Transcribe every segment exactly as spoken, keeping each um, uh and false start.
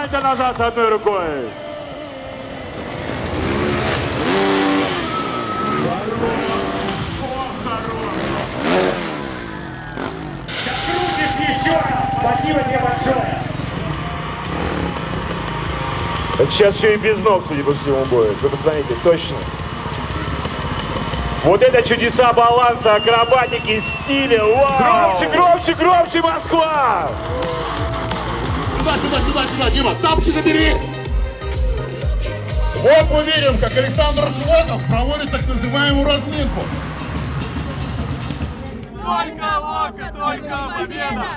Встаньте назад с одной рукой. Крутишь еще раз. Спасибо тебе большое. Это сейчас еще и без ног, судя по всему, будет. Вы посмотрите, точно. Вот это чудеса баланса, акробатики, стиля. Вау! Громче, громче, громче, Москва! Сюда, сюда, сюда, сюда, Дима, тапки забери! Вот мы видим, как Александр Флотов проводит так называемую разминку. Только Вока, только победа!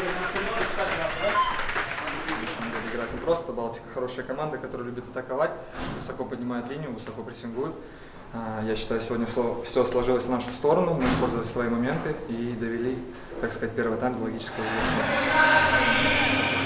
Играть не просто. Балтика хорошая команда, которая любит атаковать, высоко поднимает линию, высоко прессингует. Я считаю, сегодня все сложилось в нашу сторону, мы использовали свои моменты и довели, так сказать, первый тайм до логического завершения.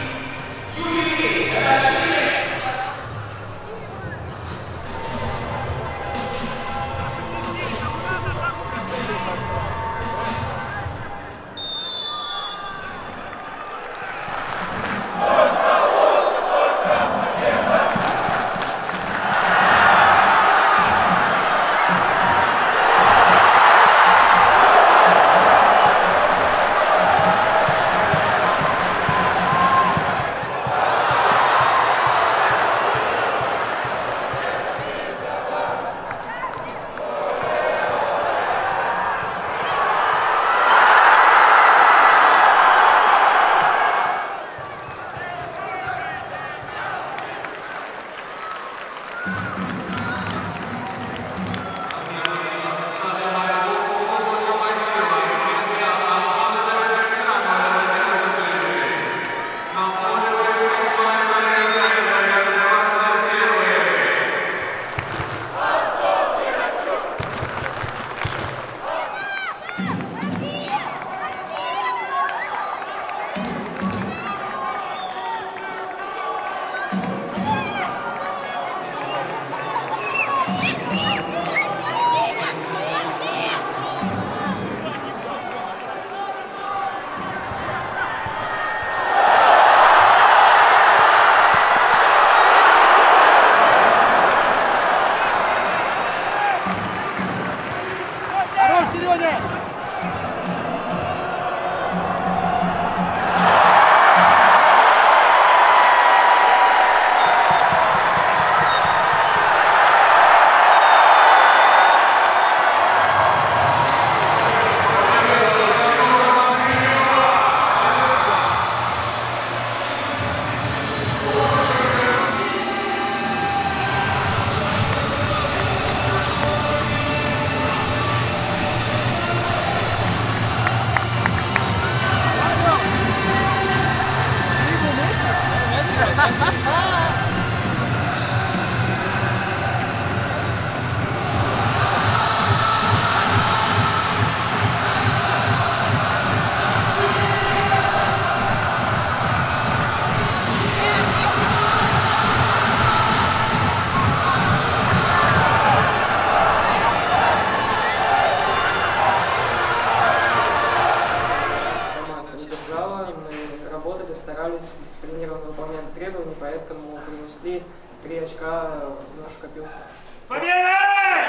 Старались дисциплинированно выполнять требования, поэтому принесли три очка в нашу копилку. С победой!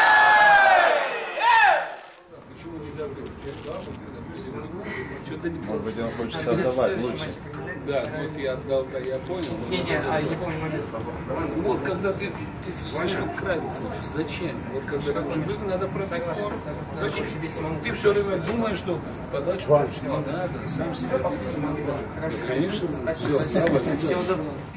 Почему не забыл? Я сказал, что ты забыл сегодня. Что-то не помню. Может быть, он хочет отдавать лучше. Да, вот я отдал, да, я понял. Не, не, а не помню момент. Вот когда ты, ты слишком к краю хочешь, зачем? Вот когда как уже надо пробить. Зачем? Ты все время думаешь, что подачу не надо, сам себе. Конечно, все, Всего доброго.